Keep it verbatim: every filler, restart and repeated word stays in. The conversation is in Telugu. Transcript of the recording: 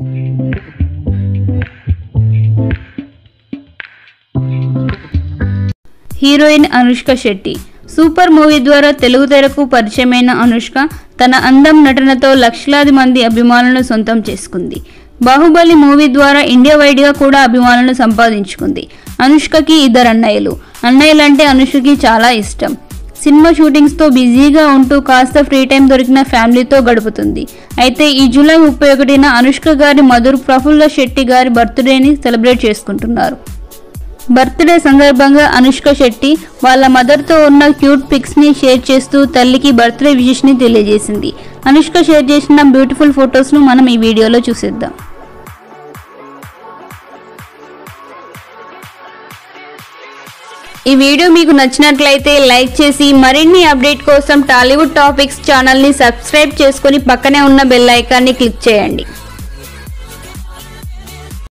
Heroine Anushka Shetty super movie ద్వారా తెలుగు తెరకు పరిచయమైన అనుష్క తన అందం నటనతో లక్షలాది మంది అభిమానులను సొంతం చేసుకుంది. బాహుబలి మూవీ ద్వారా ఇండియా వైడ్గా కూడా అభిమానులను సంపాదించుకుంది. అనుష్కకి ఇద్దరు అన్నయ్యలు. అన్నయ్యలంటే అనుష్కకి చాలా ఇష్టం. సినిమా షూటింగ్స్తో బిజీగా ఉంటూ కాస్త ఫ్రీ టైం దొరికిన ఫ్యామిలీతో గడుపుతుంది. అయితే ఈ జూలై ముప్పై ఒకటిన అనుష్క గారి మధుర్ ప్రఫుల్ల శెట్టి గారి బర్త్డేని సెలబ్రేట్ చేసుకుంటున్నారు. బర్త్డే సందర్భంగా అనుష్క శెట్టి వాళ్ళ మదర్తో ఉన్న క్యూట్ పిక్స్ని షేర్ చేస్తూ తల్లికి బర్త్డే విషెస్ని తెలియజేసింది. అనుష్క షేర్ చేసిన బ్యూటిఫుల్ ఫొటోస్ను మనం ఈ వీడియోలో చూసేద్దాం. ఈ వీడియో మీకు నచ్చినట్లయితే లైక్ చేసి మరిన్ని అప్డేట్ కోసం టాలీవుడ్ టాపిక్స్ ఛానల్ని సబ్స్క్రైబ్ చేసుకొని పక్కనే ఉన్న బెల్ ఐకాన్ని క్లిక్ చేయండి.